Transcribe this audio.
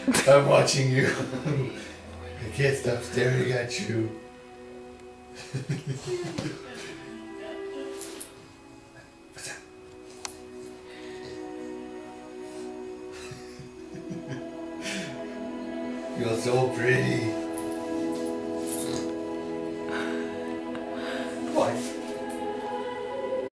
I'm watching you. I can't stop staring at you. What's that? You're so pretty.